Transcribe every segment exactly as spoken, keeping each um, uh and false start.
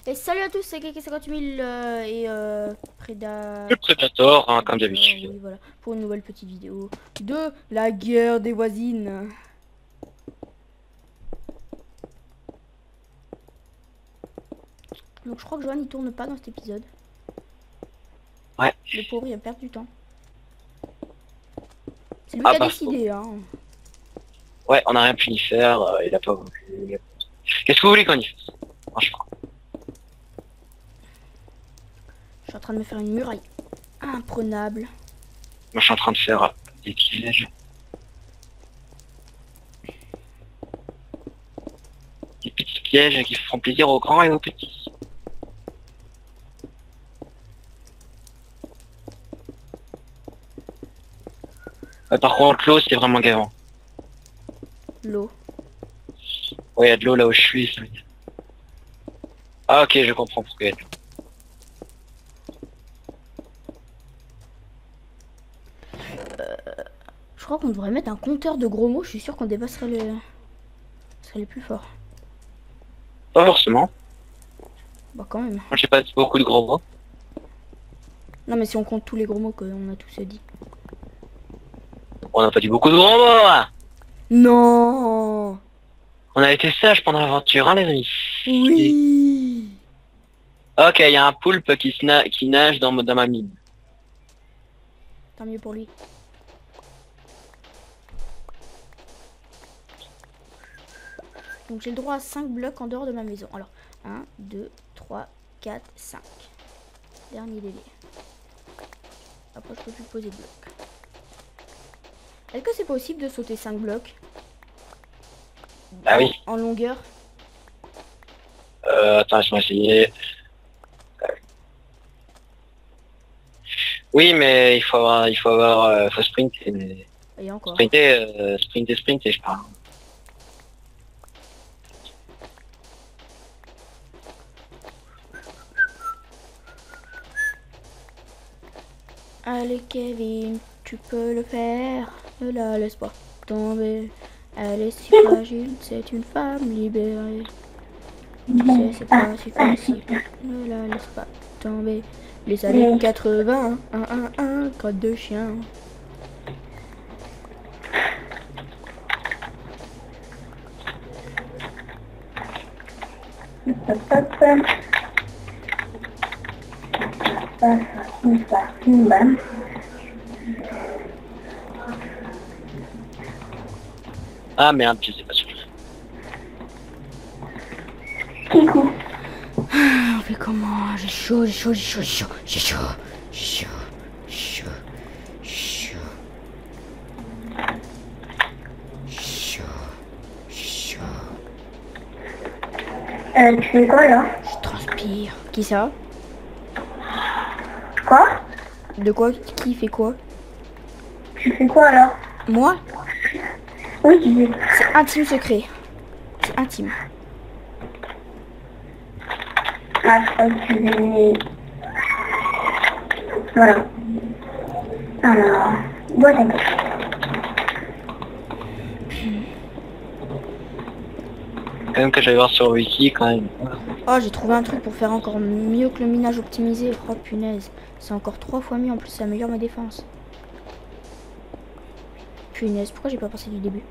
Et salut à tous, c'est Keke cinquante mille euh, et euh, Preda... Le Predator, hein, comme Euh, d'habitude. oui, voilà, pour une nouvelle petite vidéo de la guerre des voisines. Donc je crois que Johan il tourne pas dans cet épisode. Ouais. Le pauvre il a perdu du temps. C'est lui Ah qui a bah, décidé, hein. ouais, on a rien pu y faire, euh, il a pas voulu. Qu'est-ce que vous voulez qu'on y fasse? Franchement. Je suis en train de me faire une muraille imprenable. Moi je suis en train de faire euh, des pièges. Des petits pièges qui feront plaisir aux grands et aux petits. Euh, par contre l'eau c'est vraiment gavant. L'eau. Ouais, il y a de l'eau là où je suis. Ça veut dire. Ah ok, je comprends pourquoi il y a de l'eau. Je crois qu'on devrait mettre un compteur de gros mots, je suis sûr qu'on dépasserait le... Ce serait les plus forts. Pas forcément. Bah quand même. Moi j'ai pas dit beaucoup de gros mots. Non mais si on compte tous les gros mots qu'on a tous dit. On n'a pas dit beaucoup de gros mots hein. Non. On a été sages pendant l'aventure, hein les amis. Oui. Ok, il y a un poulpe qui, se na qui nage dans, dans ma mine. Tant mieux pour lui. Donc j'ai le droit à cinq blocs en dehors de ma maison. Alors, un, deux, trois, quatre, cinq. Dernier délai. Après, je peux plus poser de blocs. Est-ce que c'est possible de sauter cinq blocs Ah en, oui. en longueur? Euh, attends, laisse-moi essayer. Oui, mais il faut avoir, il faut avoir, euh, faut sprinter. Et encore. Sprinter, euh, sprinter, sprinter, je parle. Allez Kevin, tu peux le faire. Ne la laisse pas tomber. Elle est si fragile, c'est une femme libérée. Tu sais, c'est pas si facile. Ne la laisse pas tomber. Les années quatre-vingts, un, un, un, crotte de chien. Ah merde, je sais pas sûr. Coucou. On fait comment? J'ai chaud, j'ai chaud, j'ai chaud, j'ai chaud, j'ai chaud, chaud, chaud, chaud, chaud, chaud. Euh, tu fais quoi là? Je transpire. Qui ça? Quoi? De quoi? Qui fait quoi? Tu fais quoi alors? Moi? Oui, tu dis. C'est intime secret. C'est intime. Ah, je crois que tu faisais... Voilà. Alors, bois ta gueule. Quand même que j'allais voir sur Wiki quand même. Oh, j'ai trouvé un truc pour faire encore mieux que le minage optimisé. Oh punaise. C'est encore trois fois mieux. En plus, ça améliore ma défense. Punaise, pourquoi j'ai pas pensé du début?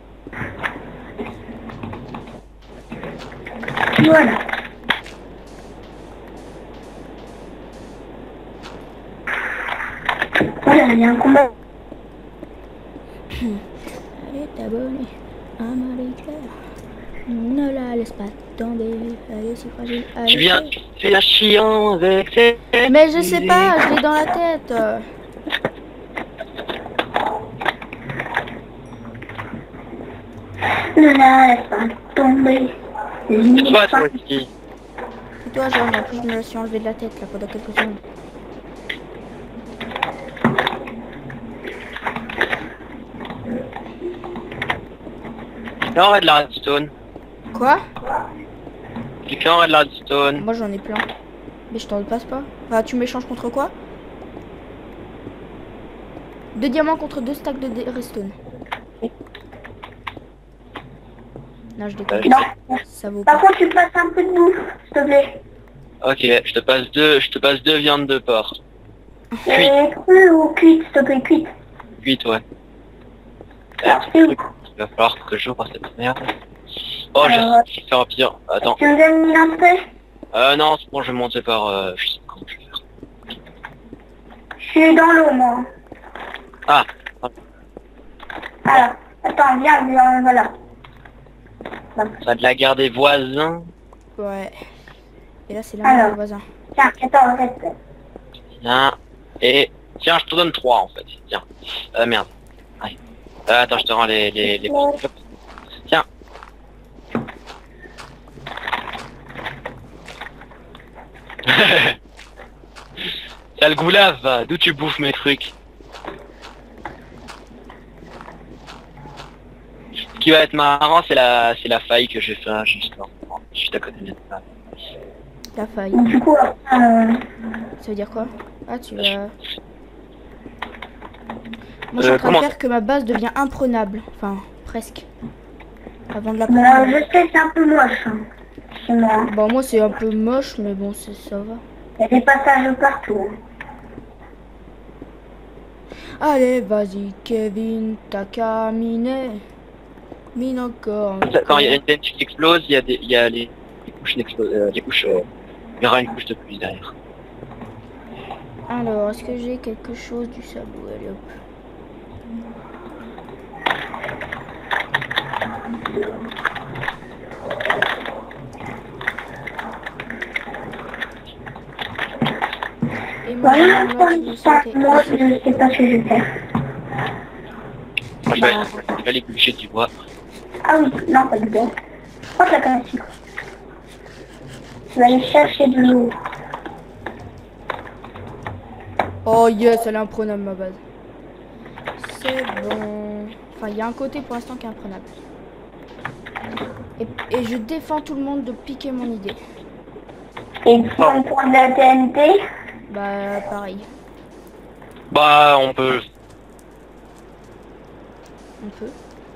Voilà. Voilà, il y a un combat. Allez, t'abonner à Marie Claire. Ne la laisse pas tomber. Elle est si fragile. Elle Tu est viens, si- tu fais la chiant avec tes... Mais je sais pas, je l'ai dans la tête. Ne la laisse pas tomber. C'est toi Limite sur pas. Wiki. Et toi, genre, en plus, je me la suis enlevé de la tête là pendant quelques secondes. Là on de la redstone. Quoi? J'ai quand de la redstone. Moi, j'en ai plein. Mais je t'en passe pas. Bah, tu m'échanges contre quoi? Deux diamants contre deux stacks de dé- redstone. Non, je déconne. Non. Ça vaut Par pas. contre, tu passes un peu de bouffe, s'il te plaît. Ok, je te passe deux, je te passe deux viandes de porc. Cuite, Et cru ou cuite, s'il te plaît, cuite. cuite, ouais. Alors, Euh, c'est où? Il va falloir que j'ouvre cette merde. Oh, Alors, je sais faire pire. Attends. tu me donnes une entrée? Euh, non, c'est bon, je vais monter par... Euh, je sais pas comment je vais faire. Je suis dans l'eau, moi. Ah, Alors, attends, viens, viens, voilà. Voilà. ça a de la guerre des voisins. Ouais. Et là, c'est Alors. là, voisin. Tiens, attends, reste. Tiens. Et... Tiens, je te donne trois, en fait. Tiens. Euh, merde. Ouais. Euh, attends, je te rends les... les, les... Tiens. T'as le goulave, va. D'où tu bouffes mes trucs? Ce qui va être marrant, c'est la, c'est la faille que je vais faire juste là. Je suis à côté de ça. La faille. Donc, du coup, euh, Ça veut dire quoi? Ah, tu vas... Moi, je suis Euh, en train de comment- faire que ma base devient imprenable. Enfin, presque. Avant de la euh, prendre. je sais, c'est un peu moche. Hein, chez moi. Bon, moi, c'est un peu moche, mais bon, c'est- ça va. Il y a des passages partout. Allez, vas-y, Kevin, t'as qu'à miner. Mine encore. Quand il y a une tête qui explose, il y a des, il y a les, les couches d'explo- euh, les couches, euh, il y aura une couche de plus derrière. Alors, est-ce que j'ai quelque chose du sabot? Allez, hop. Et moi, Voilà, maintenant, je vais ça, sauter. moi, je ne sais pas ce que je vais faire. Moi, je vais, je vais aller coucher du bois. Ah oui, non, pas de bois. Oh, la canne à sucre. Je vais aller chercher de l'eau. Oh yes, elle est imprenable ma base. C'est bon. Enfin, il y a un côté pour l'instant qui est imprenable. Et, et je défends tout le monde de piquer mon idée. Et si on prend de la T N T, Bah, pareil. Bah, on peut. On peut.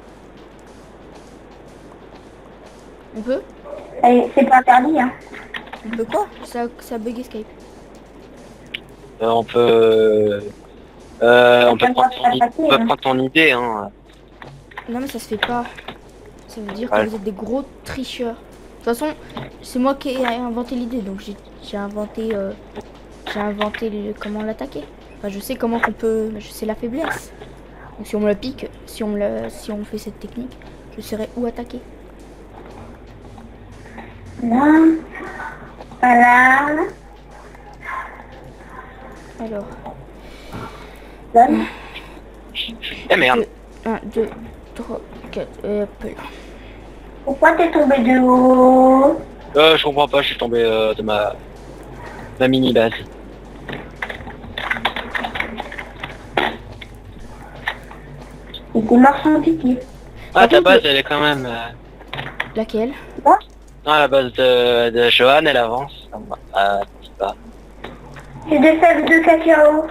On peut allez, c'est pas interdit, hein. On peut quoi? Ça, ça bug escape. Euh, on peut. Euh, on peut Ça prendre va ton, pas i- passer, on peut hein. prendre ton idée, hein. Non mais ça se fait pas. Ça veut dire Ouais. que vous êtes des gros tricheurs. De toute façon, c'est moi qui ai inventé l'idée, donc j'ai j'ai inventé, euh, j'ai inventé le- comment l'attaquer. Enfin, je sais comment qu'on peut, je sais la faiblesse. Donc si on me la pique, si on me la, si on fait cette technique, je saurai où attaquer. Là. Voilà. Alors, Donne. Eh merde. un, deux, trois, quatre, et hop là. Pourquoi t'es tombé de haut? Euh, je comprends pas, je suis tombé euh, de ma, ma mini base. Il était mort sans pitié. Ah, ta contre, base, elle est quand même. euh, Laquelle? Moi, Non, la base de, de Johan, elle avance. Ah, c'est pas. j'ai des fèves de cacao.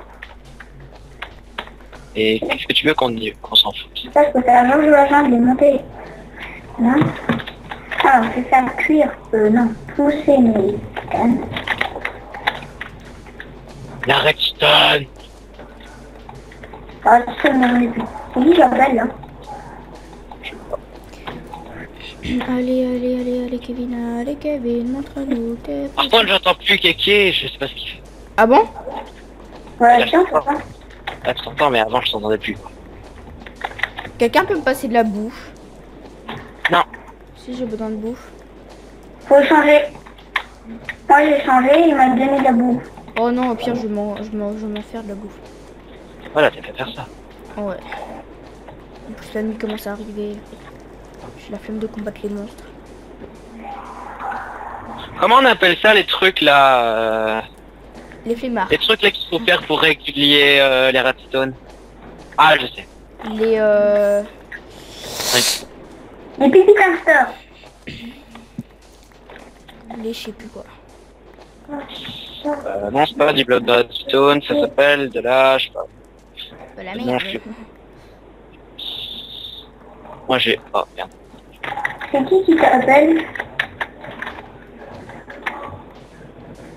Et qu'est-ce que tu veux qu'on y- qu'on s'en foute? Ça, je peux faire un jour, je vais jungle, les monter. Là. Alors, je vais faire cuire, euh, non, pousser mes cannes. La redstone. Ah, seulement les plus. C'est qui Jordan, là? Allez, allez, allez, allez, Kevin, allez, Kevin, montre-nous tes... Par contre, j'entends plus Kéké, je sais pas ce qu'il fait. Ah bon? Ouais, tiens, ça va. Là, tu t'entends, mais avant, je t'entendais plus. Quelqu'un peut me passer de la bouffe? Non. Si j'ai besoin de bouffe. Faut changer. Moi, j'ai changé, il m'a donné de la bouffe. Oh non, au pire, je vais m'en je m'en- je vais m'en faire de la bouffe. Voilà, t'as fait faire ça. Oh ouais. En plus, la nuit commence à arriver. J'ai la flemme de combattre les monstres. Comment on appelle ça, les trucs là euh, Les flemmards. Les trucs là qu'il faut faire pour régulier euh, les redstone? Ah, je sais. Les euh... Oui. Les pipi hamsters. Les je sais plus quoi. Euh, non, c'est pas du bloc de redstone, ça s'appelle de la... Je sais pas. De la Non, merde. je sais Moi j'ai... Oh, merde. C'est qui qui t'appelle?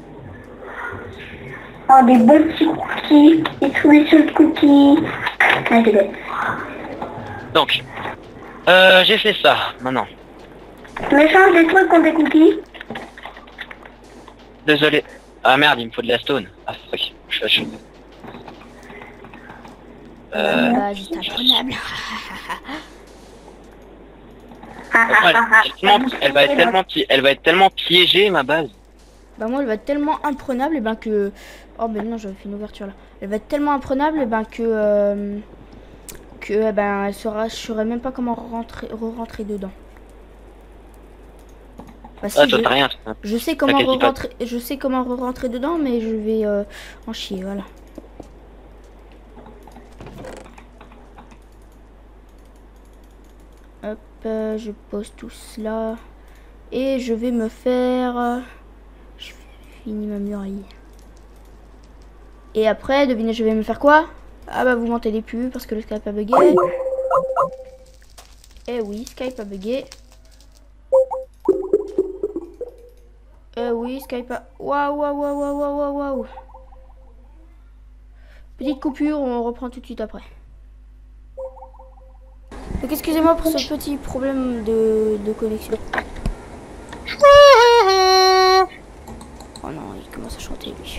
Oh, des bons petits cookies. Des solutions de cookies. Ah, c'est bête. Donc, euh, j'ai fait ça, maintenant. Tu m'échanges des trucs contre des cookies? Désolé. Ah merde, il me faut de la stone. Ah fuck, je suis à chaud. Euh... Bah, c'est imprenable. Ah, ah, elle, ah, ah. elle, tellement- elle va être tellement, pi- elle va être tellement piégée, ma base. Bah moi elle va être tellement imprenable et ben que... Oh ben non j'avais fait une ouverture là. Elle va être tellement imprenable et ben que... euh, Que eh ben elle saura... Je saurais même pas comment rentrer, re-rentrer dedans. Bah si, Ah toi je, t'as rien. toi. je sais comment T'inquiète pas. re-rentrer... Je sais comment re-rentrer dedans mais je vais euh, en chier, voilà. Hop, euh, je pose tout cela. Et je vais me faire... euh, Je finis ma muraille. Et après, devinez, je vais me faire quoi? Ah bah vous mentez les pubs parce que le Skype a bugué. Eh oui, Skype a bugué. Eh oui, Skype a... Waouh, waouh, waouh, waouh, waouh, waouh, waouh. Petite coupure, on reprend tout de suite après. Donc excusez-moi pour ce petit problème de, de connexion. Oh non, il commence à chanter lui.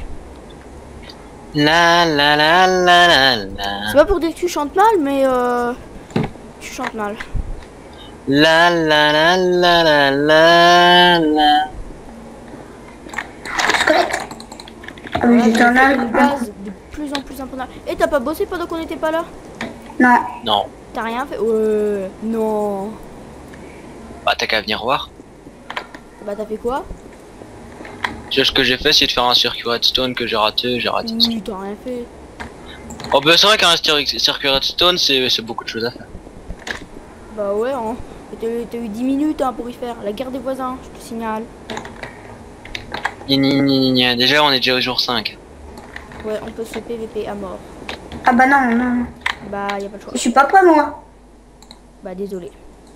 La la la la la la. C'est pas pour dire que tu chantes mal, mais euh, tu chantes mal. La la la la la la la. Squelette. Ah, mais Ouais, j'étais j'ai en fait a. une base de plus en plus imprenable. Et t'as pas bossé pendant qu'on n'était pas là? Non. Non. T'as rien fait? Ouais. Non. Bah t'as qu'à venir voir. Bah t'as fait quoi? Tu sais ce que j'ai fait, c'est de faire un circuit redstone que j'ai raté, j'ai raté. Oui, t'as rien fait. Oh bah c'est vrai qu'un cir- circuit redstone c'est c'est beaucoup de choses à faire. Bah ouais, hein. T'as t'as eu dix minutes hein, pour y faire. La guerre des voisins, je te signale. Ni ni ni ni ni. Déjà on est déjà au jour cinq. Ouais, on peut se P V P à mort. Ah bah non, non. Bah y a pas le choix. Je suis pas prêt, moi. Bah désolé.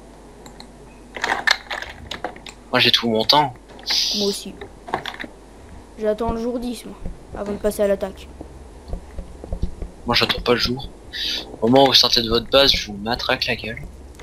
Moi j'ai tout mon temps. Moi aussi. J'attends le jour dix moi, avant de passer à l'attaque. Moi j'attends pas le jour. Au moment où vous sortez de votre base, je vous matraque la gueule.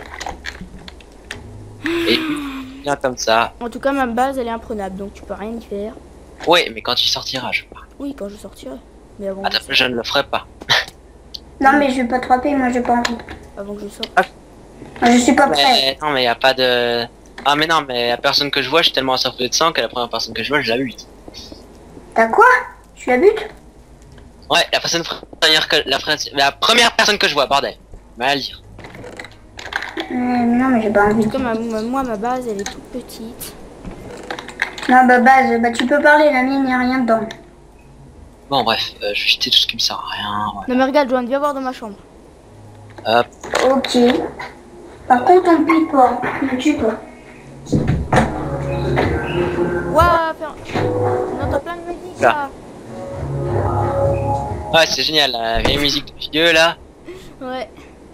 Et bien comme ça. En tout cas, ma base elle est imprenable, donc tu peux rien y faire. Ouais, mais quand il sortira, je parle. Oui, quand je sortirai. Mais avant, Ah, que, t'as- je ne le ferai pas. Non, mais je vais pas te frapper, moi j'ai pas envie. avant que je sorte. Moi, je suis pas prêt. Mais, non mais y a pas de... Ah mais non, mais la personne que je vois, je suis tellement assoiffé de sang que la première personne que je vois, je la bute. T'as quoi? Tu la butes? Ouais, la personne première que... La, pr- la première personne que je vois, bordel. Mal à le dire. Euh, non, mais j'ai pas envie. En tout cas, ma- ma- moi, ma base elle est toute petite. Non, bah base, bah tu peux parler, la mienne, y a rien dedans. Bon bref, euh, je vais jeter tout ce qui me sert à rien. Ouais. Non mais regarde, Joanne, viens voir dans ma chambre. Hop. Ok. Par contre, on plie pas. Ne tue pas. Ouah, faire... On entend plein de musique là. Ouais, c'est génial, la vieille musique de vieux là. Ouais.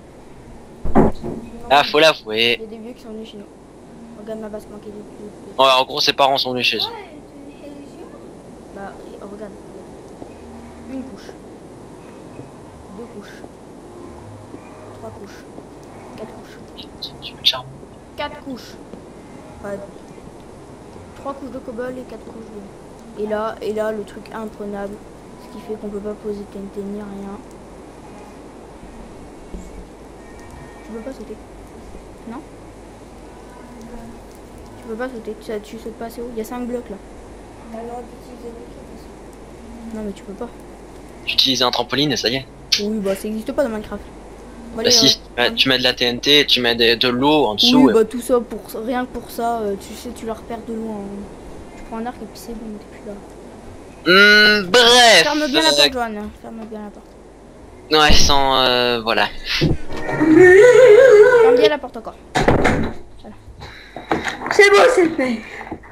Ah, faut Il y l'avouer. a des vieux qui sont venus chez nous. Regarde ma base manquée de plus. Ouais, en gros, ses parents sont venus chez eux. Bah, oh, regarde. Une couche. Deux couches. Trois couches. Quatre couches. Tu me charmes. Quatre couches. Enfin, trois couches de cobble et quatre couches de... Et là, et là, le truc imprenable. Ce qui fait qu'on peut pas poser T N T ni rien. Tu peux pas sauter. Non? Tu peux pas sauter. Tu, tu sautes pas assez haut. Il y a cinq blocs là. Non mais tu peux pas. J'utilise un trampoline et ça y est. Oui bah ça existe pas dans Minecraft. Bon, Bah allez, si, euh, tu mets- tu mets de la T N T, tu mets de, de l'eau en dessous. oui et- bah tout ça pour rien que pour ça, euh, tu sais tu la repères de loin. hein. Tu prends un arc et puis c'est bon, t'es plus là. Hmm, bref. Ferme bien la euh, porte Joanne, ferme bien la porte. Ouais, sans... Euh, voilà. Ferme bien la porte encore. C'est bon, c'est fait.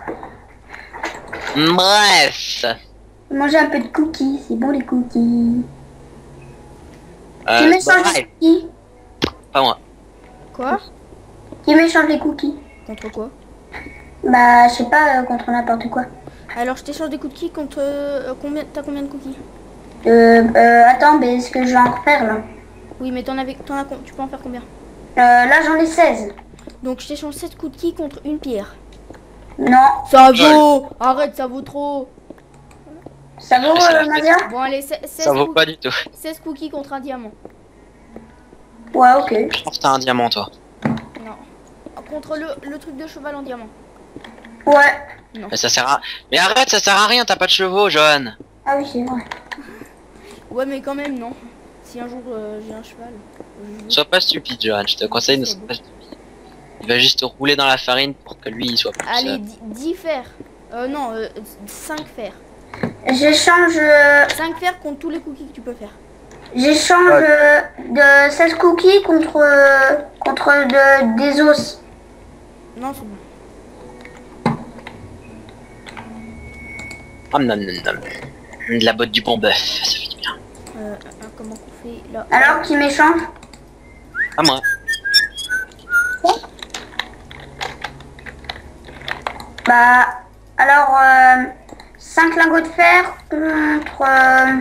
Hmm, Bref. Manger un peu de cookies, c'est bon les cookies. Euh, Qui m'échange bref, les cookies? pas moi. Quoi? Qui m'échange les cookies? Contre quoi? Bah, je sais pas, euh, contre n'importe quoi. Alors, je t'échange des cookies contre... euh, combien... T'as combien de cookies? Euh, euh, attends, mais ce que je vais en faire là. Oui, mais t'en avais... T'en as... com- Tu peux en faire combien? Euh, là, j'en ai seize. Donc, je t'échange sept cookies contre une pierre. Non, Ça vaut... Arrête, ça vaut trop. ça vaut, C'est la euh, Mazia? Bon, allez, se- seize, Ça vaut coo- pas du tout. seize cookies contre un diamant. Ouais, ok. Je pense que t'as un diamant, toi. Non. Contre le, le truc de cheval en diamant. Ouais. Mais ça sert à... Mais arrête, ça sert à rien, t'as pas de chevaux, Johan. Ah oui, c'est vrai. Ouais, mais quand même, non. Si un jour euh, j'ai un cheval... je- Sois pas stupide, Johan, je te conseille de ne sois pas stupide. Il va juste rouler dans la farine pour que lui, il soit plus... Allez, euh, dix fers. Euh, non, euh, cinq fers. J'échange euh, cinq fers contre tous les cookies que tu peux faire. j'échange euh, de seize cookies contre, euh, contre de, des os. Non, c'est bon. Hum, nom, nom, nom. De la botte du bon bœuf, ça fait du bien. Euh, euh, comment on fait là? Alors, qui m'échange? À moi. Bah, alors, euh, cinq lingots de fer contre... Euh,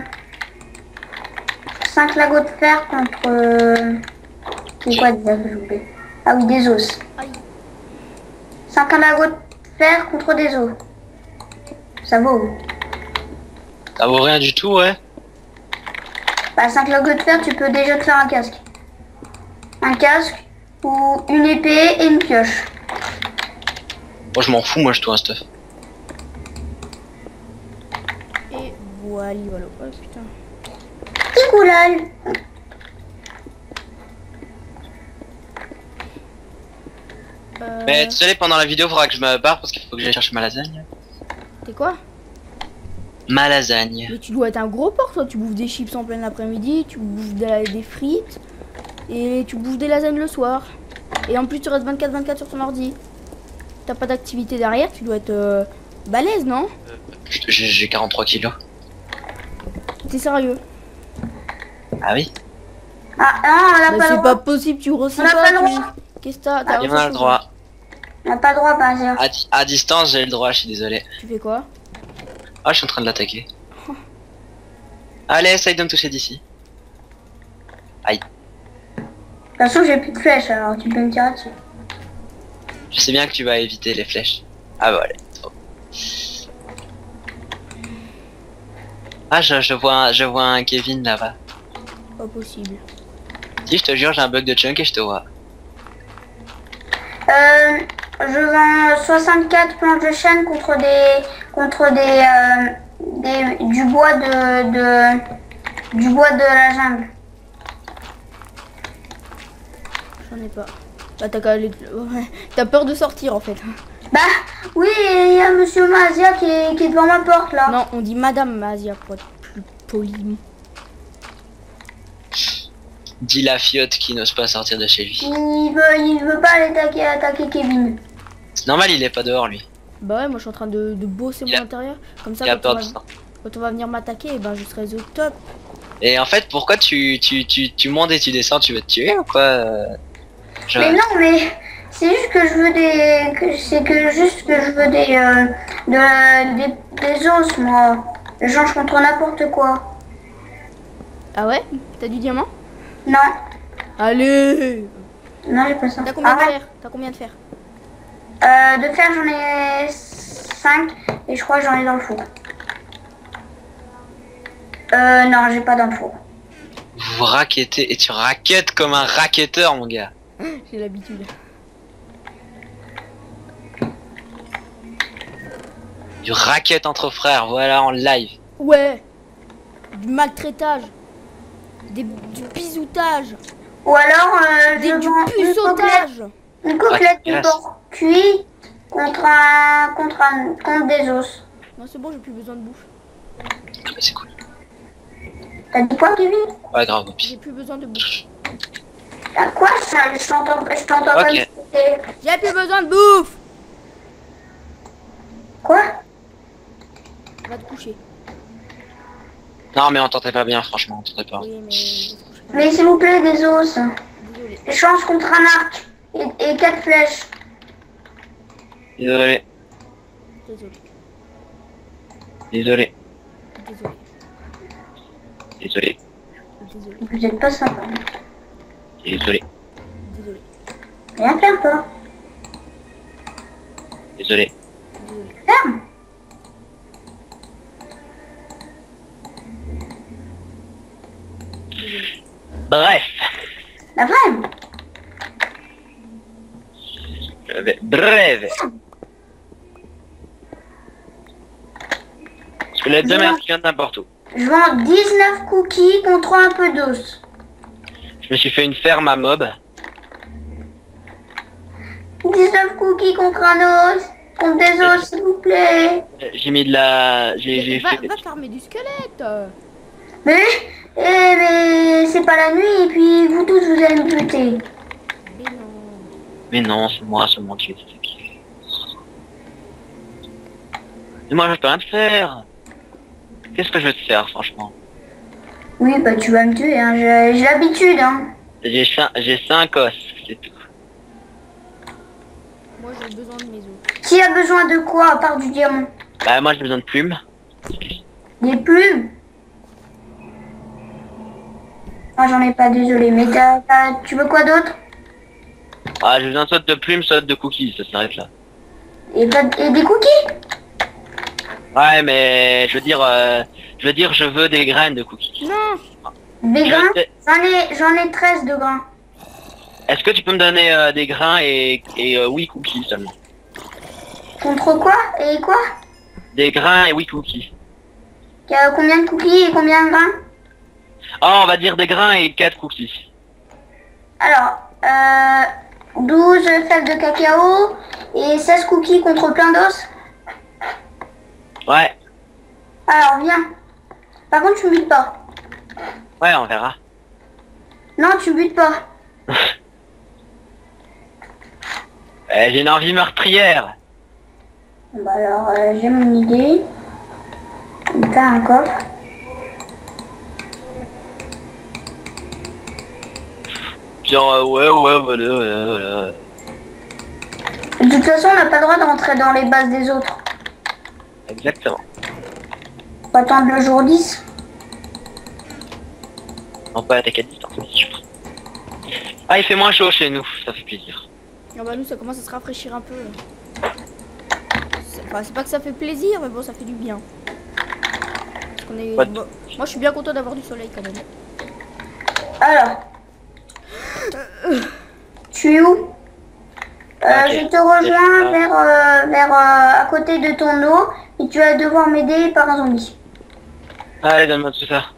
cinq lingots de fer contre... Euh, c'est quoi déjà que j'ai oublié? Ah oui, des os. Aïe. cinq lingots de fer contre des os. Ça vaut. Ça vaut rien du tout, ouais. Bah, cinq lingots de fer, tu peux déjà te faire un casque. Un casque ou une épée et une pioche. Moi, je m'en fous, moi, je dois un stuff. Et voilà, voilà. Oh putain. Petit coulage. Euh, Mais désolé, pendant la vidéo, faudra que je me barre parce qu'il faut que j'aille chercher ma lasagne. T'es quoi? Ma lasagne. Mais tu dois être un gros porc, toi. Tu bouffes des chips en plein après-midi, tu bouffes des, des frites et tu bouffes des lasagnes le soir. Et en plus, tu restes vingt-quatre vingt-quatre sur ton ordi. T'as pas d'activité derrière, tu dois être euh, balèze, non? J'ai j'ai quarante-trois kilos. T'es sérieux? Ah oui? Ah, non, on n'a Bah, pas le c'est droit. pas possible, tu grossis On a pas. pas le tu- droit. Qu'est-ce que t'as? T'as Il y en autre a le chose? droit. On n'a pas le droit, Bazir. À, di- à distance, j'ai le droit, je suis désolé. Tu fais quoi? Ah, je suis en train de l'attaquer. Allez, essaye de me toucher d'ici. Aïe. De toute façon, j'ai plus de flèches, alors tu peux me tirer dessus. Je sais bien que tu vas éviter les flèches. Ah bah allez. Trop. Ah, je, je vois un, je vois un Kevin là-bas. Pas possible. Si, je te jure, j'ai un bug de chunk et je te vois. Euh, je vends soixante-quatre planches de chêne contre des, contre des, euh, des, du bois de, de, du bois de la jungle. J'en ai pas. Bah t'as qu'à aller... ouais. T'as peur de sortir en fait. Bah, oui, il y a Monsieur Mazia qui est, qui est devant ma porte là. Non, on dit Madame Mazia pour être plus poli. Dis la fiotte qui n'ose pas sortir de chez lui. Il veut, il veut pas aller attaquer, attaquer Kevin. C'est normal, il est pas dehors lui. Bah ouais, moi je suis en train de, de bosser Il mon a- intérieur. Comme ça, Il a quand peur on, de va, ça. quand on va venir m'attaquer, eh ben je serai au top. Et en fait, pourquoi tu, tu, tu, tu montes et tu descends, tu veux te tuer ou quoi euh, je... Mais non, mais c'est juste que je veux des, que c'est que juste que je veux des, euh, de, des, des os moi. Je change contre n'importe quoi. Ah ouais? T'as du diamant? Non, Allez! non j'ai pas ça. T'as combien de Arrête. fer? T'as combien de fer? Euh, de fer j'en ai cinq et je crois que j'en ai dans le four. Euh, non, j'ai pas dans le four. Vous raquettez et tu raquettes comme un racketteur, mon gars. J'ai l'habitude. Du racket entre frères, voilà en live. Ouais! Du maltraitage. Des, du bisoutage. Ou alors, euh, Des, je du vends une coquelette, puceautage. une coquelette Ah, de porc cuit contre un, contre un, contre des os. Non, c'est bon, j'ai plus besoin de bouffe. Ah bah, c'est cool. T'as dit quoi, Kevin? Ouais, grave, au pire. J'ai plus besoin de bouffe. T'as quoi ça? Je t'entends, je t'entends pas Ok. discuter. J'ai plus besoin de bouffe! Quoi? Va te coucher. Non, mais on t'entendait pas bien, franchement, on t'entendait pas. Oui, mais je vais te coucher. Mais s'il vous plaît, des os. Désolé. Échange contre un arc et, et quatre flèches. Désolé. Désolé. Désolé. Désolé. Désolé. Désolé. Vous êtes pas sympa. Désolé. Désolé. Rien faire toi. Désolé. Désolé. Ferme. Bref. La vraie. Je vais... Bref. Parce que les deux merdes qui viennent n'importe où. Je vends dix-neuf cookies contre un peu d'os. Je me suis fait une ferme à mob. dix-neuf cookies contre un os. Contre des os, s'il vous plaît. J'ai mis de la... J'ai j'ai Va, fait... va farmer du squelette. euh. Mais, eh, mais c'est pas la nuit et puis vous tous vous allez me buter. Mais non. Mais non, c'est moi seulement qui vais t'attaquer. Mais moi je peux rien te faire. Qu'est-ce que je vais te faire franchement? Oui, bah tu vas me tuer, hein. J'ai j'ai l'habitude, hein. J'ai cinq, j'ai cinq os, c'est tout. Moi j'ai besoin de mes os. Qui a besoin de quoi à part du diamant? Bah moi j'ai besoin de plumes. Des plumes? Ah, j'en ai pas, désolé. Mais t'as- t'as- tu veux quoi d'autre? Ah j'ai besoin soit de plumes, soit de cookies, ça s'arrête là. et, pas- et des cookies? Ouais mais je veux dire, euh, je veux dire je veux des graines de cookies. Non. Des Je grains? te- J'en ai, j'en ai treize de grains. Est-ce que tu peux me donner euh, des grains et, et euh, oui cookies seulement? Contre quoi? Et quoi? Des grains et oui cookies. Il y a combien de cookies et combien de grains? Oh on va dire des grains et quatre cookies. Alors, euh, douze fèves de cacao et seize cookies contre plein d'os. Ouais, Alors, viens. Par contre, tu me butes pas. ouais on verra. Non, tu me butes pas. Eh, j'ai une envie meurtrière. Bah alors, euh, j'ai mon idée. T'as un coffre. Genre euh, ouais ouais voilà voilà voilà. De toute façon, on n'a pas le droit de rentrer dans les bases des autres. Exactement. Faut attendre le jour dix. On peut attaquer à distance, c'est sûr. Ah il fait moins chaud chez nous, ça fait plaisir. Ah bah nous ça commence à se rafraîchir un peu. C'est enfin, c'est pas que ça fait plaisir, mais bon ça fait du bien. Parce qu'on est... Ouais. bon, moi je suis bien content d'avoir du soleil quand même. Alors. Tu es où? Euh, Ok. Je te rejoins Ah. vers, euh, vers euh, à côté de ton eau et tu vas devoir m'aider par un zombie. Allez donne-moi tout ça.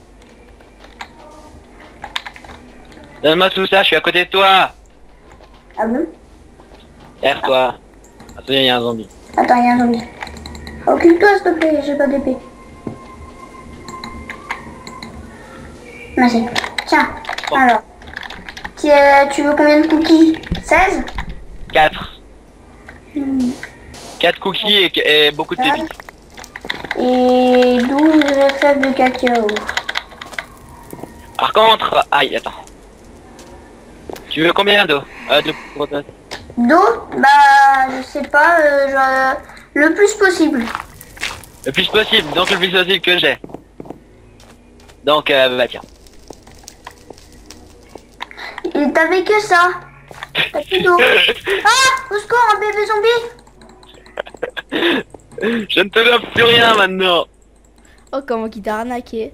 Donne-moi tout ça, je suis à côté de toi. Ah bon? Derrière toi. Attends, il y a un zombie. Attends, il y a un zombie. Occupe-toi s'il te plaît, j'ai pas d'épée. Merci. Tiens, Bon. alors. Tu, euh, tu veux combien de cookies? seize? quatre. Hmm. quatre cookies et, et beaucoup de pépites. Et douze fèves de cacao. Par contre, aïe, attends. Tu veux combien d'eau euh, de protéines? D'eau? Bah, je sais pas, euh, je- le plus possible. Le plus possible, donc le plus possible que j'ai. Donc, euh, bah tiens. Et t'avais que ça. T'as plus d'eau. Ah! Au secours, un bébé zombie! Je ne te dois plus rien maintenant. Oh comment qu'il t'a arnaqué.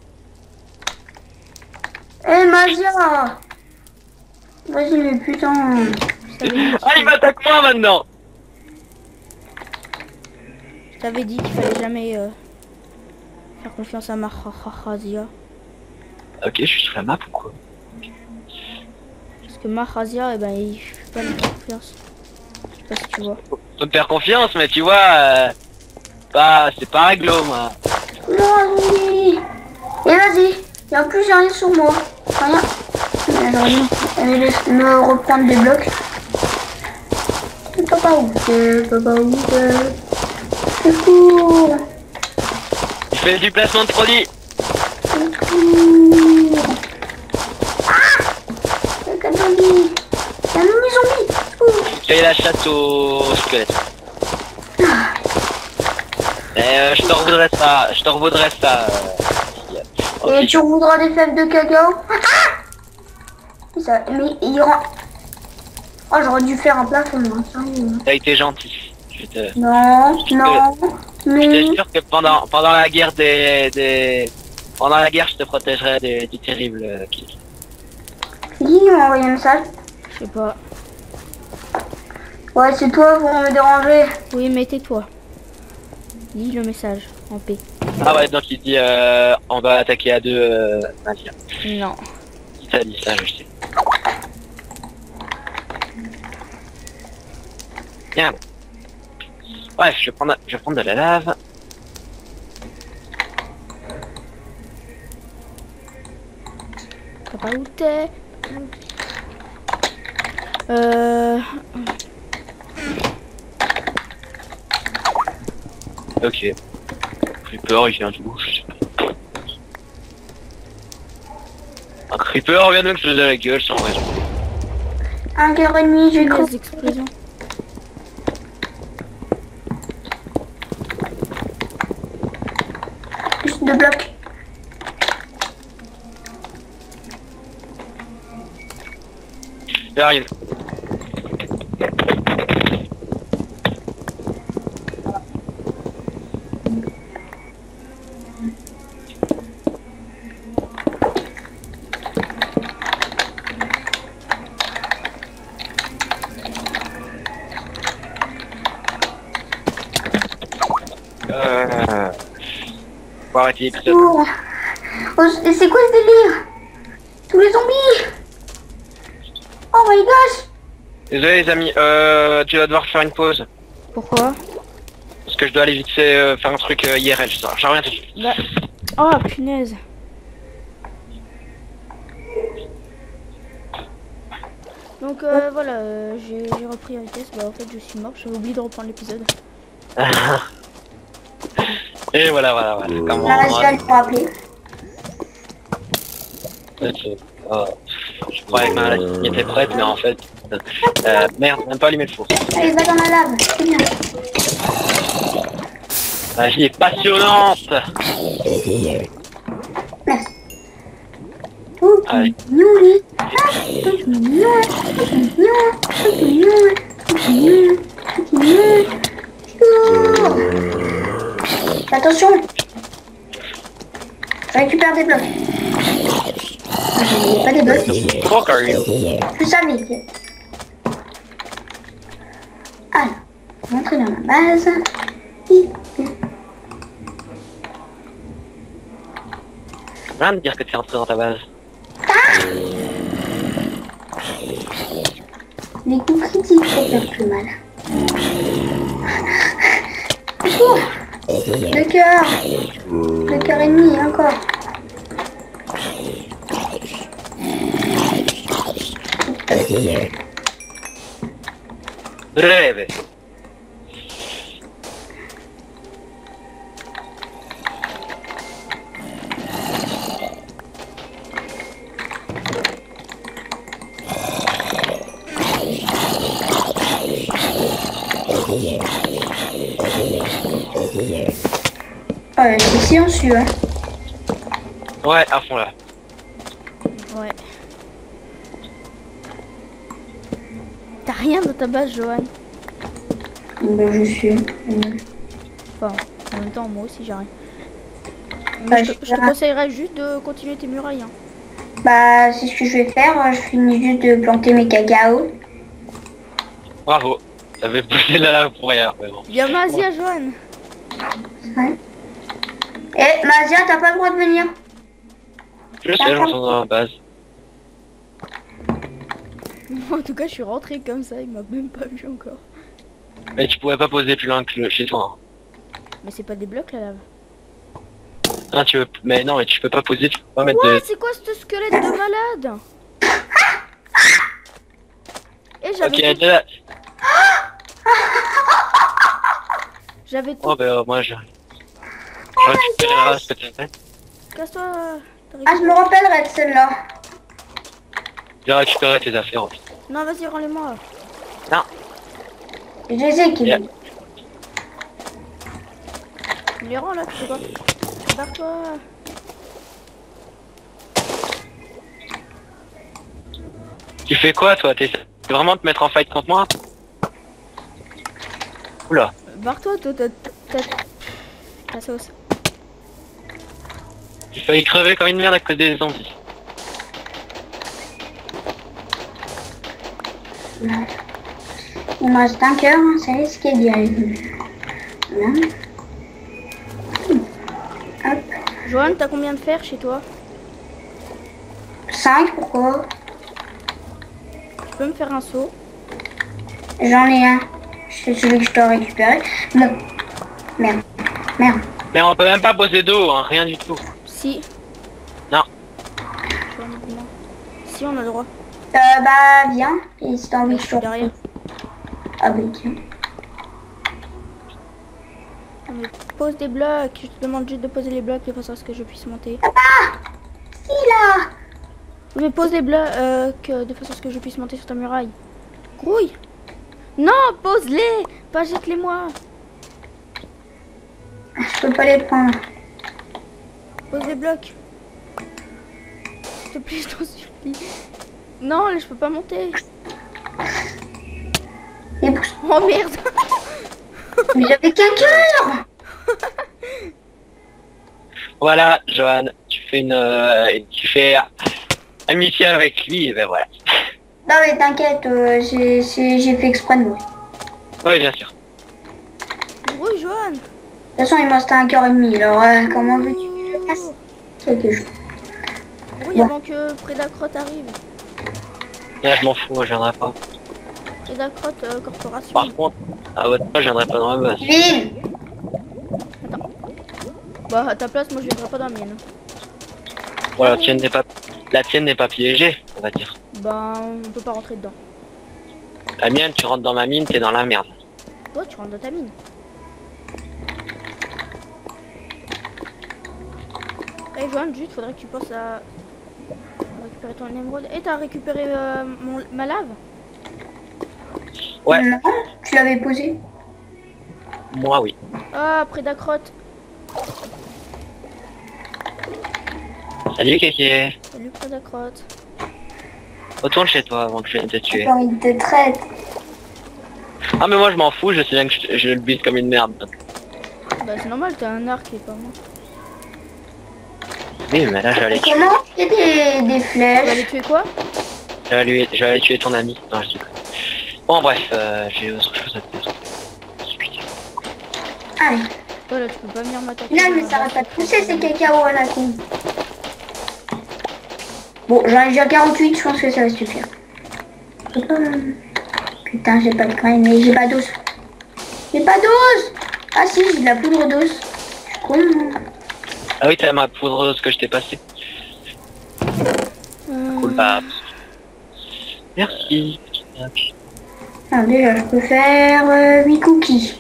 Eh, Mazia! Vas-y, mais putain. Je t'avais dit, Ah, il m'attaque moi maintenant. je t'avais dit qu'il fallait jamais euh, faire confiance à Mahrazia. Ok, je suis sur la map ou quoi? Parce que Mahrazia, eh ben, il fait pas de confiance. Je sais pas si tu vois. Faut me faire confiance, mais tu vois, euh, bah, c'est pas réglo, moi. Non, zombie! Et vas-y. Et en plus, j'ai rien sur moi. Rien. Mais j'aurais dû euh, laisse- me reprendre des blocs. C'est papa où? C'est papa où? Secours! Il fait du placement de produit. Secours! Ah! Il y a quatre zombies! Il y a un mini-zombie! Secours! J'ai la chasse au squelette. Eh, euh, je te revoudrais ça, je te revoudrais ça. Euh... Et Ok. tu voudras des fèves de cacao. Ah ça, mais il rend... Oh, j'aurais dû faire un plafond, hein, sérieux. T'as été gentil. Je te... Non, non, Je non. t'assure que pendant, pendant la guerre des, des... Pendant la guerre, je te protégerai des, du terrible euh, Kik. Qui m'a envoyé un message? Je sais pas. Ouais, c'est toi pour me déranger. Oui, mais tais-toi. Lis le message en paix. Ah ouais, donc il dit euh, on va attaquer à deux euh, Malia. Non. Il t'a dit ça, je sais. Bien. Bref, je vais prendre, je vais prendre de la lave. Papa, où t'es? Euh... Ok. Creeper, il vient d'où? Je sais pas. Un Creeper vient de me faire de la gueule sans raison. Un cœur et demi, j'ai cru. Les explosions. Plus de blocs. J'arrive. Euh... Faut arrêter l'épisode. Oh. Oh, et c'est quoi ce délire? Tous les zombies. Oh my gosh. Désolé les amis, euh, tu vas devoir faire une pause. Pourquoi? Parce que je dois aller vite fait euh, faire un truc euh, I R L, je j'en reviens tout de suite. Bah... Oh, punaise. Donc euh, voilà, euh, j'ai j'ai repris la vitesse. Bah en fait je suis mort, j'avais oublié de reprendre l'épisode. Et voilà, voilà, voilà. Comment La Rachel pour appeler. euh, je croyais que ma ligne était prête, mais en fait... Euh, merde, même pas allumer le four. Allez, va dans la lave. C'est bien. La vie est passionnante. Merci. Oh, Allez. mignon lui. Ah, tout mignon. Tout mignon. Tout mignon. Tout mignon. Tout mignon. Oh. Attention. Je récupère des blocs. Ah, j'ai pas des blocs. Fuck are you? Je savais. Alors, on va rentrer dans ma base. Rien de dire que tu es rentré dans ta base. Les coups critiques pour faire plus mal. Ouh, deux cœurs. Deux cœurs et demi encore. Rêve. Ouais, c'est silencieux. Hein. Ouais, à fond là. Ouais. T'as rien dans ta base, Johan? Ben, je suis. Enfin, en même temps, moi aussi j'ai rien. Bah, Mais je, te, je- je te conseillerais juste de continuer tes murailles. Hein. Bah, c'est ce que je vais faire. Je finis juste de planter mes cacao. Bravo. T'avais poussé la lave pour rien, mais bon. Viens Mazia, Johan. Ouais. Eh, Mazia, t'as pas le droit de venir. Je sais, j'entends dans la base. En tout cas, je suis rentré comme ça, il m'a même pas vu encore. Mais tu pouvais pas poser plus loin que le... chez toi. Mais c'est pas des blocs la lave. Hein. Ah, tu veux... Mais non, mais tu peux pas poser, tu peux pas mettre Ouais, de... c'est quoi ce squelette de malade? Et j'avais Ok, tout- de là... j'avais tout. Oh bah euh, moi je... Je récupérerai ce que tu fait. Casse-toi. t'as Ah, je me récupéré- rappellerai de celle-là. Je vais récupérer tes affaires. Non, vas-y, rends-les-moi. Non. Je sais qu'il Yeah. tu les rends là, tu sais quoi? Barre-toi. Tu fais quoi toi? T'essaies vraiment de te mettre en fight contre moi? Oula. Barre-toi, toi, t'as... Ta sauce. J'ai failli crever comme une merde à cause des zombies. Non. Il me reste un cœur, hein, ça risque d'y aller. Voilà. Hop. Joanne, t'as combien de fer chez toi? cinq, pourquoi? Tu peux me faire un saut? J'en ai un. C'est celui que je dois récupérer. Non. Merde. Merde. Mais on peut même pas poser d'eau, hein, rien du tout. Si. Non. Joanne, dis-moi. Si, on a le droit. Euh, bah, viens. Et si t'as envie Mais que je je suis te... derrière. Ah, bah, tiens. Non, mais pose des blocs. Je te demande juste de poser les blocs de façon à ce que je puisse monter. Papa! Si, là! Mais pose les blocs euh, que, de façon à ce que je puisse monter sur ta muraille. Grouille. Non, pose-les. Pas jette-les-moi. Je peux pas les prendre. Pose les blocs. S'il te plaît, je t'en supplie. Non, là, je peux pas monter. Et pour... Oh merde. Mais j'avais qu'un cœur! Voilà, Johan, tu fais une, euh, tu fais amitié avec lui, et ben voilà. Non mais t'inquiète, euh, j'ai j'ai- j'ai fait exprès de mourir. Oui, bien sûr. Grouille, Joanne. De toute façon, il me restait un cœur et demi, alors euh, comment veux-tu que je fasse quelque chose? Grouille Bon. avant que Prédacrotte arrive. Là, je m'en fous, moi, je viendrai pas. Prédacrotte euh, Corporation. Par contre, à votre place, je viendrai pas dans ma base. Vine! Bah, à ta place, moi, je viendrai pas dans la mienne. Bon, la tienne n'est pas, la tienne n'est pas piégée, on va dire. Bah, on peut pas rentrer dedans. La mienne, tu rentres dans ma mine, t'es dans la merde. Toi, tu rentres dans ta mine. Eh, Joanne, juste, faudrait que tu penses à récupérer ton émeraude. Et t'as récupéré euh, mon... ma lave? Ouais, Non, tu l'avais posé. moi, oui. Ah, Prédacrotte. Salut, Kéké. Salut, Prédacrotte. Retourne chez toi avant que je vienne te tuer. Quand il te traite. Ah, mais moi, je m'en fous, je sais bien que je, je le bute comme une merde. Bah, c'est normal, t'as un arc et pas moi. Oui, mais là, j'allais tuer, Comment il y a des, des Tu vas aller flèches? tuer quoi? j'allais j'allais tuer ton ami. Non, je dis quoi. Bon, bref, euh, j'ai autre chose à te faire. Allez. Toi, là, tu peux pas venir m'attaquer. Là, dans mais la ça arrête base. pas de pousser ces cacao à la con. Bon, j'en ai déjà quarante-huit, je pense que ça va suffire. Hum. Putain, j'ai pas de graines, mais j'ai pas d'os. J'ai pas d'os! Ah si, j'ai de la poudre d'os. Je suis con, moi. Ah oui, t'as ma poudreuse que je t'ai passée. Euh, Cool, bah. Merci. Alors déjà, je peux faire euh, huit cookies.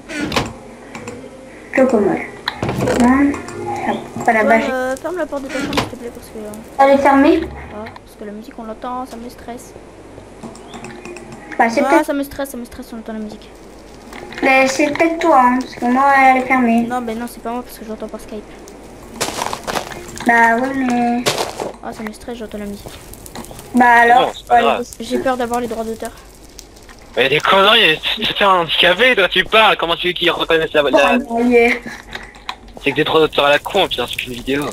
Chocolat. Non, pas la Joanne, bâche. euh, ferme la porte de ta chambre, s'il te plaît, parce que... euh, Elle est fermée. ah, parce que la musique, on l'entend, ça me stresse. Bah, c'est Ah, peut-être ça me stresse, ça me stresse, on entend la musique. mais c'est peut-être toi, hein, parce que moi, elle est fermée. Non, ben non, c'est pas moi, parce que j'entends par Skype. Bah ouais, mais... Ah, ça me stresse, j'entends la musique. Bah alors, Non, c'est pas faut aller- grave. J'ai peur d'avoir les droits d'auteur. Mais des conneries, c'est un handicapé, toi, tu parles. Comment tu veux qu'ils reconnaissent la... la... Oh, yeah. C'est que des trop d'auteurs à la con, putain, c'est une vidéo.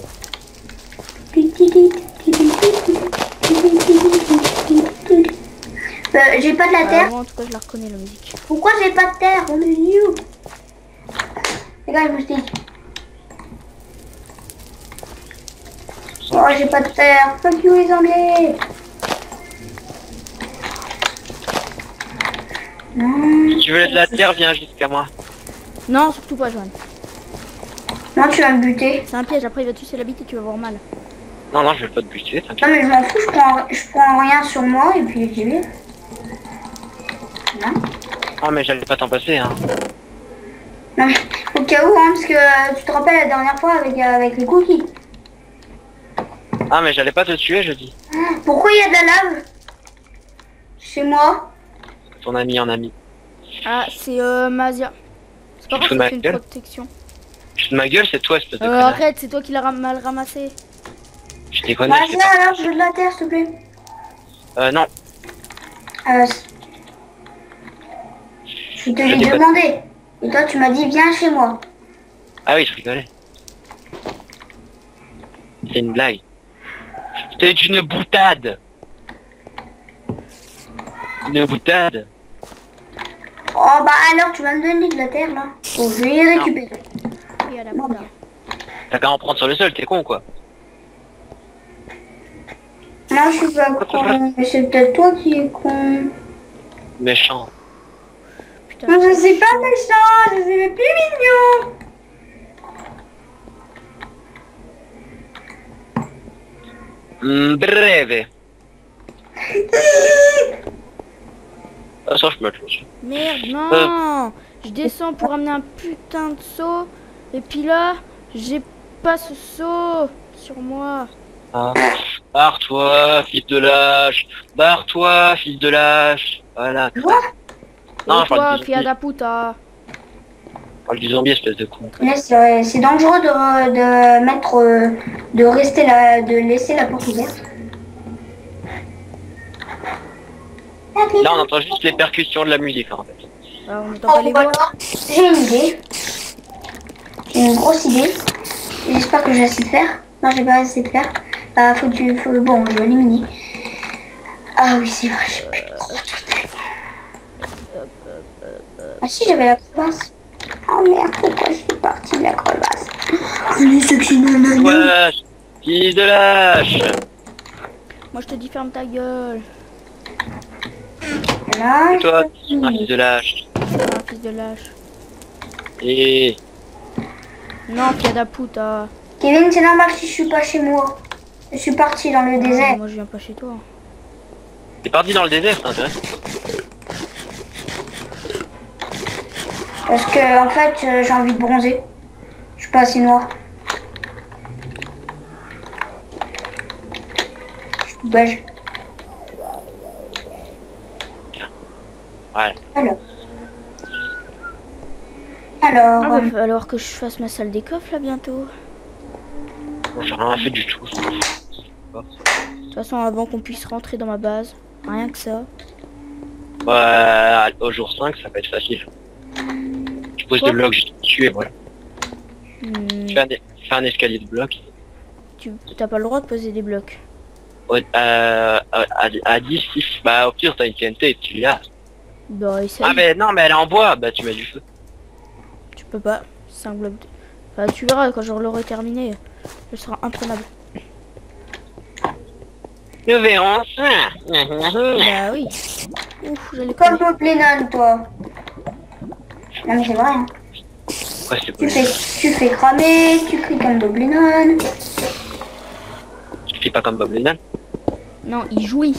Euh, j'ai pas de la Euh, terre. moi, en tout cas, je la reconnais, la musique. Pourquoi j'ai pas de terre? On est où? Regarde, je moustique. Oh, j'ai pas de terre. Fuck you, les Anglais. Non. Si tu veux de la terre, viens jusqu'à moi. Non, surtout pas, Joanne. Non, tu vas me buter. C'est un piège, après, il va te sucer la bite et tu vas avoir mal. Non, non, je vais pas te buter, Non, t'inquiète. mais je m'en fous. Je prends, je prends rien sur moi et puis j'y vais. Non. Ah, mais j'allais pas t'en passer, hein. Non, mais au cas où, hein, parce que euh, tu te rappelles la dernière fois avec, euh, avec les cookies. Ah, mais j'allais pas te tuer, je dis. Pourquoi il y a de la lave chez moi? Ton ami en ami. Ah, c'est euh, Mazia. C'est pas Tu te grave, fous de ça ma fait une gueule protection. Je de ma gueule, c'est toi, espèce de Euh, connard. arrête, c'est toi qui l'as ram- mal ramassé. Je déconne, je Vas-y, l'ai pas. alors, je veux de la terre, s'il te plaît. Euh, non. Euh, je te Je l'ai l'ai pas. demandé. Et toi, tu m'as dit, viens chez moi. Ah oui, je rigolais. C'est une blague. C'était une boutade. Une boutade. Oh, bah alors, tu vas me donner de la terre, là. Bon, je vais y récupérer. Oui, à la Bon. putain. T'as qu'à en prendre sur le sol, t'es con quoi. Non, je suis pas con. Mais c'est peut-être toi qui es con. Méchant. Putain. Non, je suis pas méchant, je suis le plus mignon. Hmm, breve. Ah, ça, je me le chose. Merde, non. Je descends pour amener un putain de seau. Et puis là, j'ai pas ce seau sur moi. Ah. Barre-toi, fils de lâche. Barre-toi, fils de lâche. Voilà. Quoi? Non, Et je parle toi, du fille zombie. da puta. Je parle du zombie, espèce de con. Mais c'est c'est dangereux de, de mettre, euh, de rester là, de laisser la porte ouverte. Là, on entend juste les percussions de la musique, en fait. Alors, on entend Oh, pas les voix. voilà. J'ai une idée. J'ai une grosse idée. J'espère que j'ai assez de faire. Non, j'ai pas assez de faire. Bah, faut du, faut, bon, je vais éliminer. Ah oui, c'est vrai, j'ai plus de gros trucs. Ah si, j'avais la crevasse. Oh merde, pourquoi je suis partie de la crevasse? Oh, mais c'est que je suis nanana. Wesh, fils de lâche. Moi, je te dis, ferme ta gueule. Là, Et toi, je un fils de lâche. C'est un fils de lâche. Et... Non, fille da puta. Kevin, c'est normal si je suis pas chez moi. Je suis partie dans le Ah, désert. moi, je viens pas chez toi. T'es parti dans le désert, c'est intéressant. Parce que, en fait, euh, j'ai envie de bronzer. Je suis pas assez noir. Je suis beige. Ouais. Alors. Alors. Ah, euh, va falloir que je fasse ma salle des coffres là bientôt. Bon, j'ai rien fait du tout. De toute façon, avant qu'on puisse rentrer dans ma base, rien que ça. Ouais, au jour cinq, ça va être facile. Tu poses Quoi des blocs juste dessus et voilà. Hmm, Fais un, fais un escalier de blocs. tu t'as pas le droit de poser des blocs. Ouais, euh, à, à dix, six, bah au pire t'as une T N T et tu l'as. Bah, essaye. Ah mais non mais elle est en bois, bah tu mets du feu. Tu peux pas. cinq blocs. De... Enfin, tu verras quand je l'aurai terminé. Ce sera imprenable. Nous verrons ça. Bah oui. Ouf, j'allais Comme crever. Bob Lennon, toi. Non, mais c'est vrai. Hein. Ouais, c'est Tu pas fais, tu fais cramer, tu cries comme Bob Lennon. Tu fais pas comme Bob Lennon. Non, il jouit.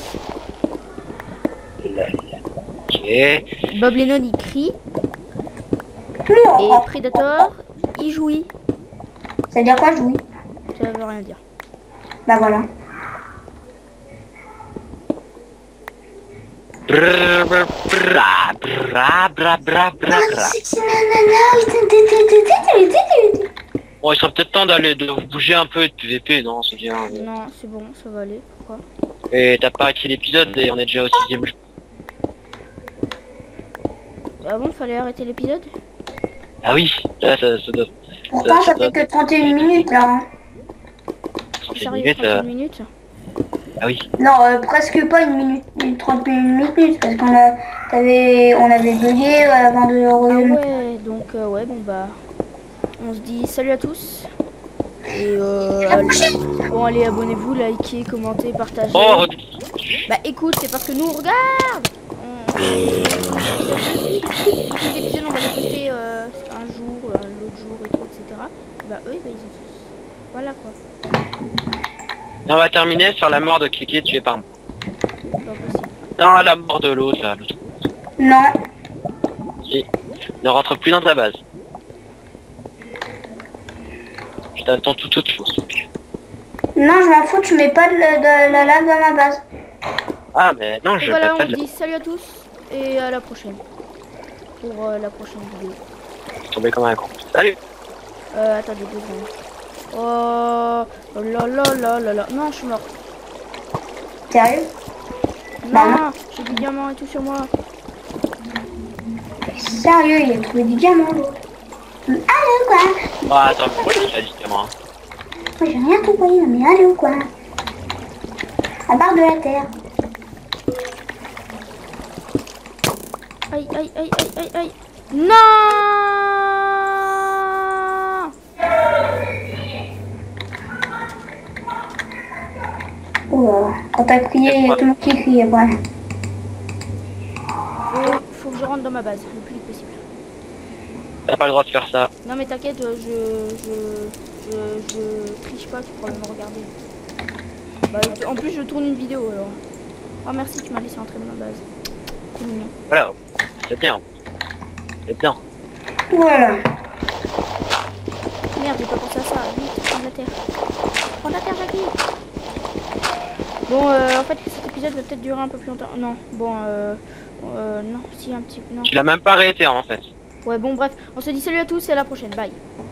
Ok. Bob Lennon, il crie. Non. Et Predator, il jouit. Ça veut dire quoi, jouis? Ça veut rien dire. Bah voilà. Brrr, brrr, bra, bra, bra, bra, bra, bra. Bon, il serait peut-être temps d'aller de bouger un peu de P V P, non, c'est bien. Non, c'est bon, ça va aller. Pourquoi? Et t'as pas arrêté l'épisode et on est déjà au sixième jour. Ah bon, fallait arrêter l'épisode? Ah oui, là ça, ça doit. Pourtant, ça fait que trente et une minutes là. Hein. trente Sérieux, minutes. trente et euh, une minutes? Ah oui. Non, euh, presque pas une minute, une trente et une minutes, parce qu'on a, t'avais, on avait bugué euh, avant de Ah re- ouais, donc euh, ouais, bon bah, on se dit salut à tous. Et euh, allez, bon allez, abonnez-vous, likez, commentez, partagez. Oh, Bah écoute, c'est parce que nous, regarde on... Cet épisode, on va les poster euh, un jour, euh, l'autre jour, et tout, et cetera. Bah eux, bah, ils... voilà quoi. on va terminer sur la mort de Kiki tué par moi. Pas possible. Non, la mort de l'autre là, l'autre. Non. Qui ne rentre plus dans ta base. Je t'attends toute autre chose. Non, je m'en fous, tu mets pas de, la- de la lave dans ma base. Ah mais non, Et je voilà, peux pas on de dit salut à tous, et à la prochaine. Pour euh, la prochaine vidéo. tomber comme un con. Salut. Euh, attendez deux secondes. Oh, oh là là là là là. Non, je suis mort. Sérieux? Bah Non, j'ai des diamants et tout sur moi. Sérieux, il a trouvé du diamant, l'autre. Allô, quoi? Ah, attends, pourquoi tu as dit moi? Moi, j'ai rien trouvé, mais allô, quoi? À part de la terre. Aïe, aïe, aïe, aïe, aïe, aïe. Non! Oh là là. Quand t'as crié, il y a tout le monde qui criait, voilà. Faut, faut que je rentre dans ma base le plus vite possible. T'as pas le droit de faire ça. Non mais t'inquiète, je, je, je, je triche pas, tu pourras me regarder. Bah, en plus je tourne une vidéo alors. Oh merci, tu m'as laissé entrer dans ma base. C'est mignon. Voilà, c'est bien. C'est bien. Voilà. Merde, j'ai pas pensé à ça. Vite, prends la terre. Prends la terre, Jackie. Bon, euh, en fait, cet épisode va peut-être durer un peu plus longtemps. Non, bon, euh, euh, non, si, un petit, non. Tu l'as même pas arrêté en fait. Ouais, bon, bref, on se dit salut à tous et à la prochaine. Bye.